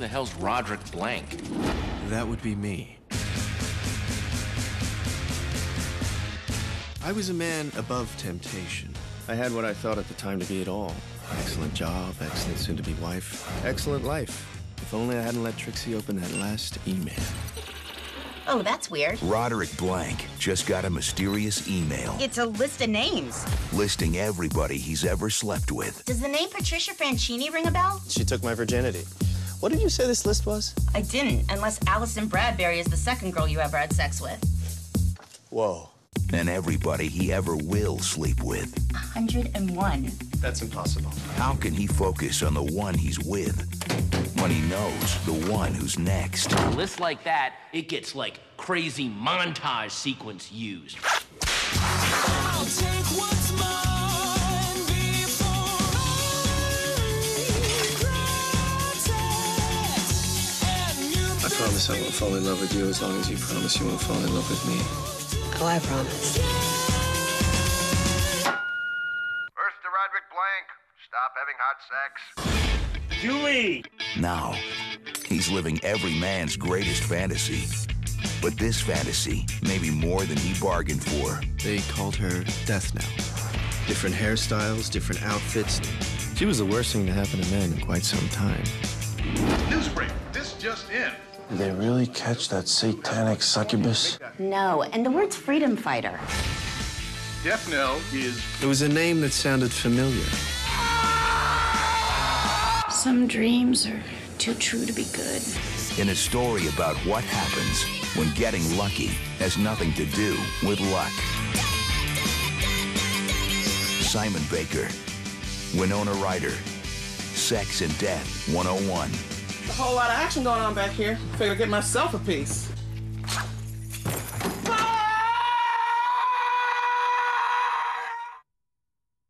the hell's Roderick Blank? That would be me. I was a man above temptation. I had what I thought at the time to be it all. Excellent job, excellent soon-to-be wife, excellent life. If only I hadn't let Trixie open that last email. Oh, that's weird. Roderick Blank just got a mysterious email. It's a list of names. Listing everybody he's ever slept with. Does the name Patricia Franchini ring a bell? She took my virginity. What did you say this list was? I didn't, unless Allison Bradbury is the second girl you ever had sex with. Whoa. And everybody he ever will sleep with. 101. That's impossible. How can he focus on the one he's with when he knows the one who's next? A list like that, it gets like crazy montage sequence used. I'll take what's mine before I promise I won't fall in love with you as long as you promise you won't fall in love with me. Oh, I promise. First to Roderick Blank. Stop having hot sex. Julie! Now, he's living every man's greatest fantasy. But this fantasy may be more than he bargained for. They called her Death Nell. Different hairstyles, different outfits. She was the worst thing to happen to men in quite some time. Newsbreak. This just in. Did they really catch that satanic succubus? No, and the word's freedom fighter. Death Nell is... It was a name that sounded familiar. Some dreams are too true to be good. In a story about what happens when getting lucky has nothing to do with luck. Simon Baker, Winona Ryder, Sex and Death 101. A whole lot of action going on back here. Figured I'd get myself a piece.